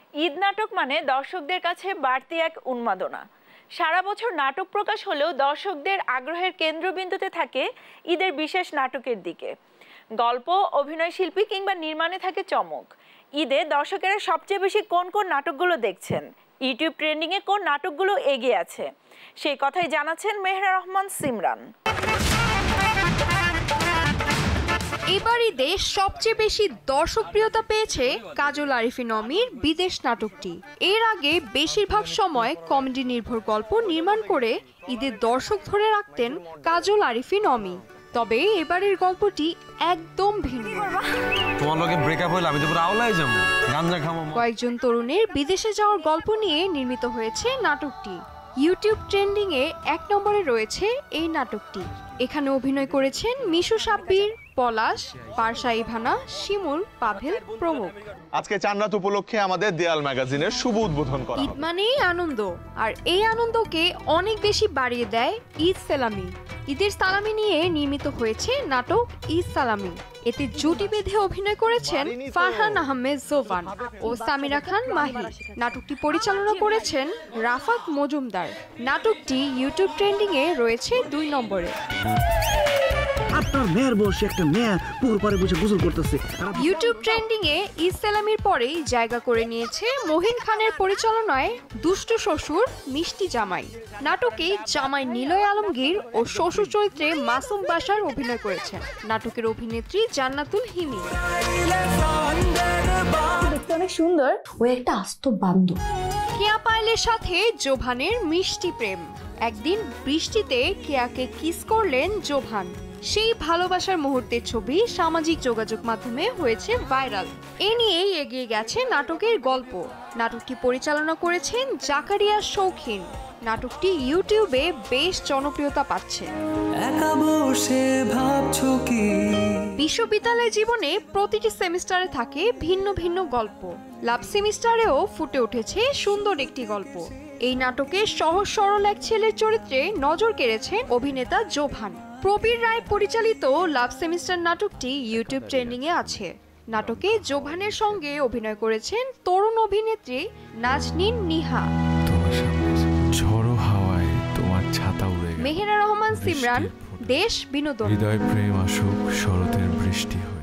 ঈদ নাটক মানে দর্শকদের কাছে বাড়তি এক উন্মাদনা। সারা বছর নাটক প্রকাশ হলেও দর্শকদের আগ্রহের কেন্দ্রবিন্দুতে থাকে ঈদের বিশেষ নাটকের দিকে। গল্প, অভিনয় শিল্পী কিংবা নির্মাণে থাকে চমক। ঈদে দর্শকেরা সবচেয়ে বেশি কোন কোন নাটকগুলো দেখছেন, ইউটিউব ট্রেন্ডিংয়ে কোন নাটকগুলো এগিয়ে আছে, সেই কথাই জানাচ্ছেন মেহরা রহমান সিমরান। এবার ঈদে সবচেয়ে বেশি দর্শকপ্রিয়তা পেয়েছে কাজল আরিফিন অমির বিদেশ নাটকটি। এর আগে বেশিরভাগ সময় কমেডি নির্ভর গল্প নির্মাণ করে ঈদের দর্শক ধরে রাখতেন কাজল আরিফিন অমি। তবে এবারের গল্পটি একদম ভিন্ন। কয়েকজন তরুণের বিদেশে যাওয়ার গল্প নিয়ে নির্মিত হয়েছে নাটকটি। ইউটিউব ট্রেন্ডিং এ 1 নম্বরে রয়েছে এই নাটকটি। এখানে অভিনয় করেছেন মিশু সাব্বির, পলাশ, পারসা ইভানা, শিমুল, পাভেল প্রমুখ। আজকে চান্নাত উপলক্ষে আমাদের দেয়াল ম্যাগাজিনের শুভ উদ্বোধন করা। ঈদ মানেই আনন্দ, আর এই আনন্দকে অনেক বেশি বাড়িয়ে দেয় ঈদ সালামি। ঈদের সালামি নিয়ে নির্মিত হয়েছে নাটক ঈদ সালামি। এতে জুটি বেঁধে অভিনয় করেছেন ফারহান আহমেদ জোভান ও সামিরা খান মাহি। নাটকটি পরিচালনা করেছেন রাফাত মজুমদার। নাটকটি ইউটিউব ট্রেন্ডিং এ রয়েছে 2 নম্বরে। আপনার মেয়ের বসে একটা মেয়ে পুকুর পাড়ে বসে গোসল করতেছে। ইউটিউব ট্রেন্ডিং এ ঈদ সালামির পরেই জায়গা করে নিয়েছে মহিন খানের পরিচালনায় দুষ্ট শ্বশুর মিষ্টি জামাই। নাটকে জামাই নিলয় আলমগীর ও শ্বশুর চরিত্রে মাসুম বাশার অভিনয় করেছেন। নাটকের অভিনেত্রী জান্নাতুল হিমি। দেখতে অনেক সুন্দর, ও একটা আস্ত বান্দর। কেয়া পায়েলের সাথে জোভানের মিষ্টি প্রেম। একদিন বৃষ্টিতে কেয়াকে কিস করলেন জোভান। সেই ভালোবাসার মুহূর্তের ছবি সামাজিক যোগাযোগ মাধ্যমে হয়েছে ভাইরাল। এ নিয়েই এগিয়ে গেছে নাটকের গল্প। নাটকটি পরিচালনা করেছেন জাকারিয়া শৌখিন। নাটকটি ইউটিউবে বেশ জনপ্রিয়তা পাচ্ছে। বিশ্ববিদ্যালয় জীবনে প্রতিটি সেমিস্টারে থাকে ভিন্ন ভিন্ন গল্প। লাভ সেমিস্টারেও ফুটে উঠেছে সুন্দর একটি গল্প। এই নাটকে সহজ সরল এক ছেলের চরিত্রে নজর কেড়েছেন অভিনেতা জোভান। প্রবীর রায় পরিচালিত লাভ সেমিস্টার নাটকটি ইউটিউব ট্রেন্ডিং এ আছে। নাটকে জোভানের সঙ্গে অভিনয় করেছেন তরুণ অভিনেত্রী নাজনীন নিহা। ছাতা উড়ে। মেহরা রহমান সিমরান, দেশ বিনোদন। হৃদয় প্রেম আসুক শরতের বৃষ্টি হয়ে।